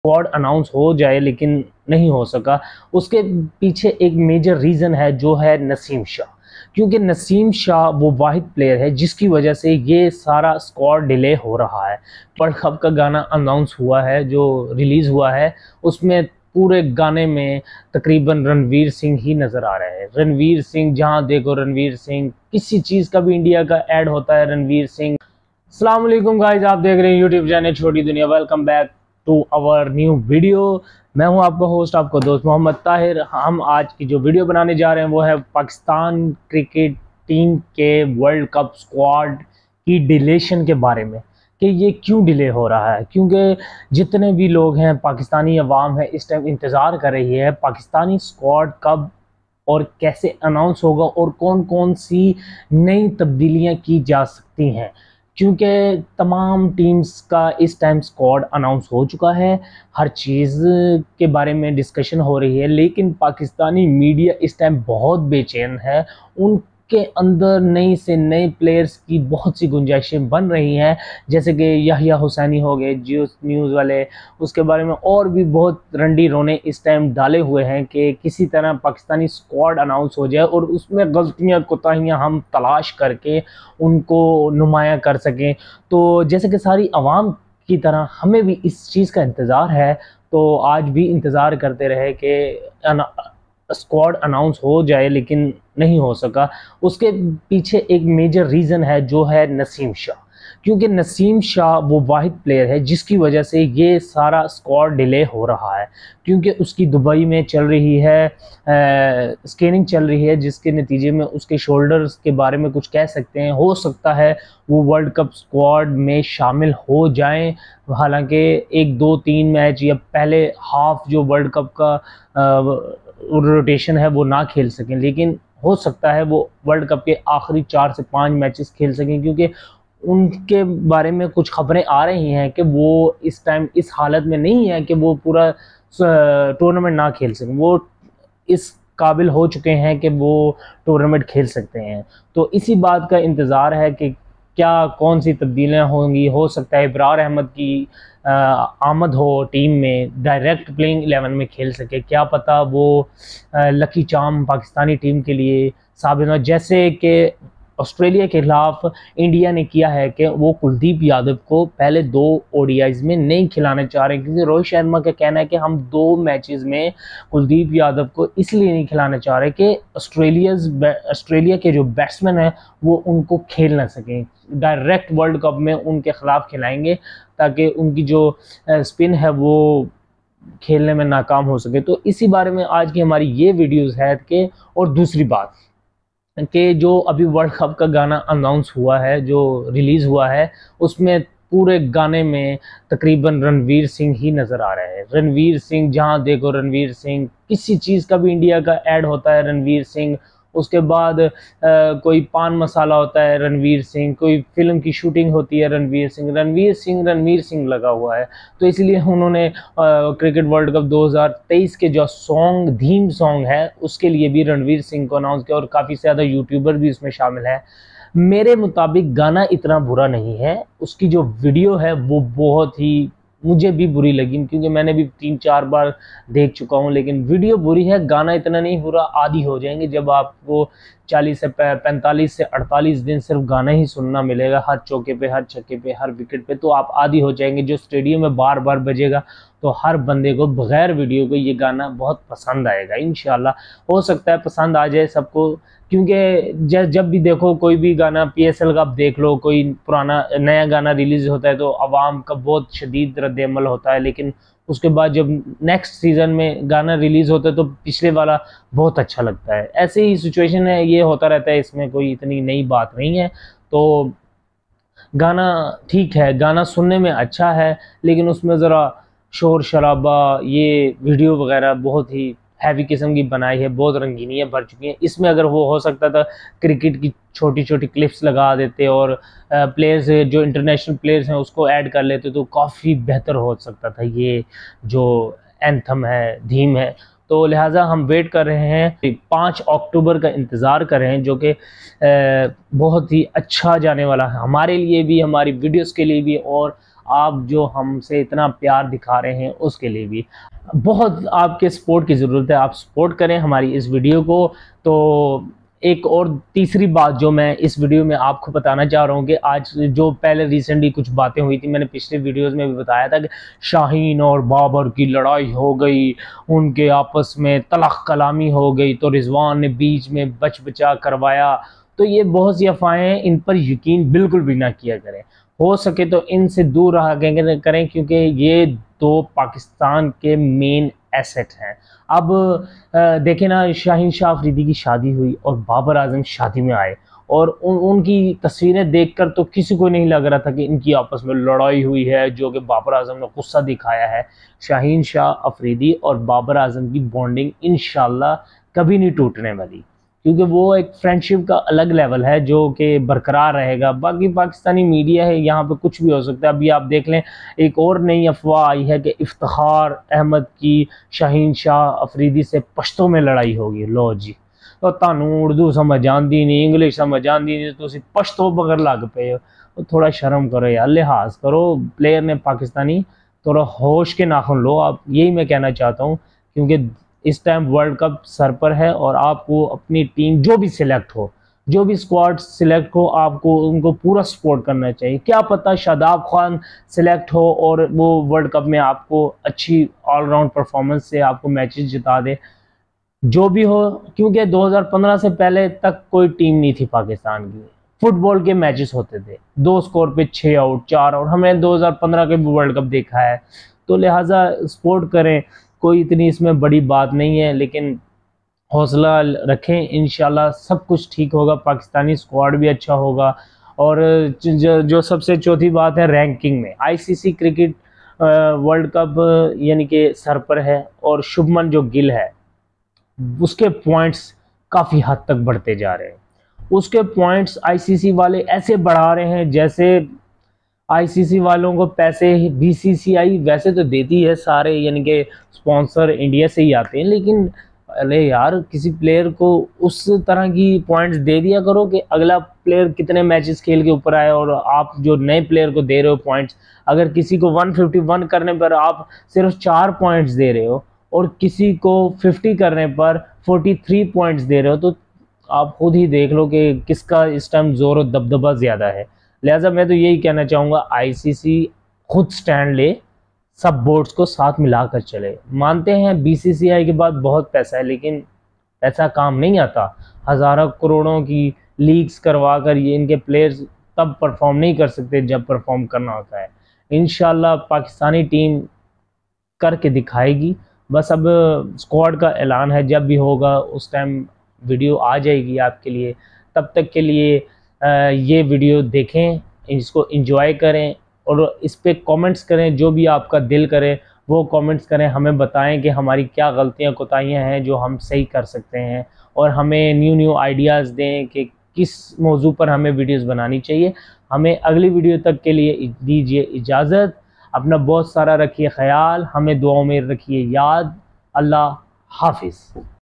Squad announce हो जाए लेकिन नहीं हो सका। उसके पीछे एक मेजर रीज़न है जो है नसीम शाह, क्योंकि नसीम शाह वो वाहिद प्लेयर है जिसकी वजह से ये सारा स्क्वाड डिले हो रहा है। वर्ल्ड कप का गाना अनाउंस हुआ है जो रिलीज़ हुआ है, उसमें पूरे गाने में तकरीबन रणवीर सिंह ही नज़र आ रहे हैं। रणवीर सिंह, जहाँ देखो रणवीर सिंह, किसी चीज़ का भी इंडिया का ऐड होता है रणवीर सिंह। अस्सलाम वालेकुम गाइस, आप देख रहे हैं यूट्यूब चैनल छोटी दुनिया। Welcome back to our new video. मैं हूं आपका होस्ट, आपका दोस्त मोहम्मद ताहिर। हम आज की जो वीडियो बनाने जा रहे हैं वो है पाकिस्तान क्रिकेट टीम के वर्ल्ड कप स्क्वाड की डिलेशन के बारे में, कि ये क्यों डिले हो रहा है। क्योंकि जितने भी लोग हैं, पाकिस्तानी अवाम है, इस टाइम इंतज़ार कर रही है पाकिस्तानी स्क्वाड कब और कैसे अनाउंस होगा और कौन कौन सी नई तब्दीलियां की जा सकती हैं। क्योंकि तमाम टीम्स का इस टाइम स्क्वाड अनाउंस हो चुका है, हर चीज़ के बारे में डिस्कशन हो रही है, लेकिन पाकिस्तानी मीडिया इस टाइम बहुत बेचैन है। उनके अंदर नई से नए प्लेयर्स की बहुत सी गुंजाइशें बन रही हैं, जैसे कि याहिया हुसैनी हो गए जियो न्यूज़ वाले, उसके बारे में और भी बहुत रंडी रोने इस टाइम डाले हुए हैं कि किसी तरह पाकिस्तानी स्क्वाड अनाउंस हो जाए और उसमें गलतियां कोताहियां हम तलाश करके उनको नुमाया कर सकें। तो जैसे कि सारी आवाम की तरह हमें भी इस चीज़ का इंतज़ार है, तो आज भी इंतज़ार करते रहे कि स्क्वाड अनाउंस हो जाए लेकिन नहीं हो सका। उसके पीछे एक मेजर रीज़न है जो है नसीम शाह, क्योंकि नसीम शाह वो वाहिद प्लेयर है जिसकी वजह से ये सारा स्क्वाड डिले हो रहा है। क्योंकि उसकी दुबई में चल रही है स्कैनिंग चल रही है, जिसके नतीजे में उसके शोल्डर्स के बारे में कुछ कह सकते हैं। हो सकता है वो वर्ल्ड कप स्क्वाड में शामिल हो जाएं, हालांकि 1 2 3 मैच या पहले हाफ जो वर्ल्ड कप का रोटेशन है वो ना खेल सकें, लेकिन हो सकता है वो वर्ल्ड कप के आखिरी 4 से 5 मैचेस खेल सकें। क्योंकि उनके बारे में कुछ खबरें आ रही हैं कि वो इस टाइम इस हालत में नहीं है कि वो पूरा टूर्नामेंट ना खेल सकें। वो इस काबिल हो चुके हैं कि वो टूर्नामेंट खेल सकते हैं। तो इसी बात का इंतज़ार है कि क्या कौन सी तब्दीलियां होंगी। हो सकता है इब्रार अहमद की आमद हो टीम में, डायरेक्ट प्लेइंग 11 में खेल सके। क्या पता वो लकी चार्म पाकिस्तानी टीम के लिए साबित हो, जैसे कि ऑस्ट्रेलिया के खिलाफ इंडिया ने किया है कि वो कुलदीप यादव को पहले 2 ओडीआईज में नहीं खिलाने चाह रहे हैं। क्योंकि रोहित शर्मा का कहना है कि हम 2 मैचेस में कुलदीप यादव को इसलिए नहीं खिलाना चाह रहे कि ऑस्ट्रेलिया के जो बैट्समैन हैं वो उनको खेल ना सकें। डायरेक्ट वर्ल्ड कप में उनके खिलाफ खिलाएंगे ताकि उनकी जो स्पिन है वो खेलने में नाकाम हो सके। तो इसी बारे में आज की हमारी ये वीडियोस है कि, और दूसरी बात कि जो अभी वर्ल्ड कप का गाना अनाउंस हुआ है जो रिलीज़ हुआ है, उसमें पूरे गाने में तकरीबन रणवीर सिंह ही नज़र आ रहे हैं। रणवीर सिंह, जहाँ देखो रणवीर सिंह, किसी चीज़ का भी इंडिया का ऐड होता है रणवीर सिंह। उसके बाद कोई पान मसाला होता है रणवीर सिंह, कोई फिल्म की शूटिंग होती है रणवीर सिंह लगा हुआ है। तो इसलिए उन्होंने क्रिकेट वर्ल्ड कप 2023 के जो सॉन्ग थीम सॉन्ग है उसके लिए भी रणवीर सिंह को अनाउंस किया और काफ़ी ज़्यादा यूट्यूबर भी उसमें शामिल है। मेरे मुताबिक गाना इतना बुरा नहीं है, उसकी जो वीडियो है वो बहुत ही मुझे भी बुरी लगी, क्योंकि मैंने भी 3 4 बार देख चुका हूँ। लेकिन वीडियो बुरी है, गाना इतना नहीं बुरा। आदी हो जाएंगे जब आपको 40 से 45 से 48 दिन सिर्फ गाना ही सुनना मिलेगा, हर चौके पे, हर छक्के पे, हर विकेट पे, तो आप आदी हो जाएंगे। जो स्टेडियम में बार बार बजेगा तो हर बंदे को बगैर वीडियो को ये गाना बहुत पसंद आएगा। इंशाल्लाह हो सकता है पसंद आ जाए सबको, क्योंकि जब भी देखो कोई भी गाना, PSL का आप देख लो, कोई पुराना नया गाना रिलीज़ होता है तो आवाम का बहुत शदीद रद्द-ए-अमल होता है, लेकिन उसके बाद जब नेक्स्ट सीज़न में गाना रिलीज़ होता है तो पिछले वाला बहुत अच्छा लगता है। ऐसे ही सिचुएशन है, ये होता रहता है, इसमें कोई इतनी नई बात नहीं है। तो गाना ठीक है, गाना सुनने में अच्छा है, लेकिन उसमें ज़रा शोर शराबा, ये वीडियो वगैरह बहुत ही हैवी किस्म की बनाई है, बहुत रंगीनियाँ भर चुकी हैं इसमें। अगर वो हो सकता था क्रिकेट की छोटी छोटी क्लिप्स लगा देते और प्लेयर्स जो इंटरनेशनल प्लेयर्स हैं उसको ऐड कर लेते तो काफ़ी बेहतर हो सकता था ये जो एंथम है, थीम है। तो लिहाजा हम वेट कर रहे हैं, 5 अक्टूबर का इंतज़ार कर रहे हैं, जो कि बहुत ही अच्छा जाने वाला है हमारे लिए भी, हमारी वीडियोस के लिए भी, और आप जो हमसे इतना प्यार दिखा रहे हैं उसके लिए भी। बहुत आपके सपोर्ट की ज़रूरत है, आप सपोर्ट करें हमारी इस वीडियो को। तो एक और तीसरी बात जो मैं इस वीडियो में आपको बताना चाह रहा हूँ कि आज जो पहले रिसेंटली कुछ बातें हुई थी, मैंने पिछले वीडियोस में भी बताया था कि शाहीन और बाबर की लड़ाई हो गई, उनके आपस में तलख कलामी हो गई, तो रिजवान ने बीच में बचा करवाया। तो ये बहुत सी अफवाहें हैं, इन पर यकीन बिल्कुल भी ना किया करें। हो सके तो इनसे दूर रहा करें, क्योंकि ये दो पाकिस्तान के मेन एसेट हैं। अब देखें ना, शाहीन शाह अफरीदी की शादी हुई और बाबर आजम शादी में आए, और उनकी तस्वीरें देखकर तो किसी को नहीं लग रहा था कि इनकी आपस में लड़ाई हुई है, जो कि बाबर आजम ने गुस्सा दिखाया है। शाहीन शाह अफरीदी और बाबर आजम की बॉन्डिंग इंशाल्लाह कभी नहीं टूटने वाली, क्योंकि वो एक फ्रेंडशिप का अलग लेवल है जो कि बरकरार रहेगा। बाकी पाकिस्तानी मीडिया है, यहाँ पे कुछ भी हो सकता है। अभी आप देख लें, एक और नई अफवाह आई है कि इफ्तिखार अहमद की शाहीन शाह अफरीदी से पश्तो में लड़ाई होगी। लो जी, तो तानू उर्दू समझ आती नहीं, इंग्लिश समझ आती नहीं, तो पश्तो बगर लग पे हो। तो थोड़ा शर्म करो यार, लिहाज करो प्लेयर ने पाकिस्तानी, थोड़ा होश के नाखुन लो आप, यही मैं कहना चाहता हूँ। क्योंकि इस टाइम वर्ल्ड कप सर पर है और आपको अपनी टीम जो भी सिलेक्ट हो, जो भी स्क्वाड सिलेक्ट हो, आपको उनको पूरा सपोर्ट करना चाहिए। क्या पता शादाब खान सिलेक्ट हो और वो वर्ल्ड कप में आपको अच्छी ऑलराउंड परफॉर्मेंस से आपको मैचेस जिता दे, जो भी हो। क्योंकि 2015 से पहले तक कोई टीम नहीं थी पाकिस्तान की, फुटबॉल के मैचेस होते थे 2 स्कोर पे 6 आउट 4 आउट, हमने 2015 के वर्ल्ड कप देखा है। तो लिहाजा सपोर्ट करें, कोई इतनी इसमें बड़ी बात नहीं है, लेकिन हौसला रखें, इंशाल्लाह सब कुछ ठीक होगा, पाकिस्तानी स्क्वाड भी अच्छा होगा। और जो सबसे चौथी बात है, रैंकिंग में आईसीसी क्रिकेट वर्ल्ड कप यानी कि सर पर है, और शुभमन जो गिल है उसके पॉइंट्स काफ़ी हद तक बढ़ते जा रहे हैं। उसके पॉइंट्स आईसीसी वाले ऐसे बढ़ा रहे हैं जैसे आईसीसी वालों को पैसे बीसीसीआई वैसे तो देती है सारे, यानी कि स्पॉन्सर इंडिया से ही आते हैं, लेकिन अरे यार किसी प्लेयर को उस तरह की पॉइंट्स दे दिया करो कि अगला प्लेयर कितने मैचेस खेल के ऊपर आए, और आप जो नए प्लेयर को दे रहे हो पॉइंट्स, अगर किसी को 151 करने पर आप सिर्फ 4 पॉइंट्स दे रहे हो और किसी को 50 करने पर 43 पॉइंट्स दे रहे हो, तो आप खुद ही देख लो कि किसका इस टाइम जोर और दबदबा ज़्यादा है। लिहाजा मैं तो यही कहना चाहूँगा, आईसीसी खुद स्टैंड ले, सब बोर्ड्स को साथ मिलाकर चले। मानते हैं बीसीसीआई के बाद बहुत पैसा है, लेकिन पैसा काम नहीं आता। हज़ारों करोड़ों की लीग्स करवा कर ये इनके प्लेयर्स तब परफॉर्म नहीं कर सकते जब परफॉर्म करना होता है। इंशाल्लाह पाकिस्तानी टीम करके दिखाएगी। बस अब स्क्वाड का ऐलान है, जब भी होगा उस टाइम वीडियो आ जाएगी आपके लिए। तब तक के लिए ये वीडियो देखें, इसको एंजॉय करें और इस पे कमेंट्स करें, जो भी आपका दिल करे वो कमेंट्स करें, हमें बताएं कि हमारी क्या गलतियां कोताहियां हैं जो हम सही कर सकते हैं, और हमें न्यू आइडियाज़ दें कि किस मौजू पर हमें वीडियोस बनानी चाहिए। हमें अगली वीडियो तक के लिए दीजिए इजाज़त। अपना बहुत सारा रखिए ख्याल, हमें दुआओं में रखिए याद। अल्लाह हाफिज़।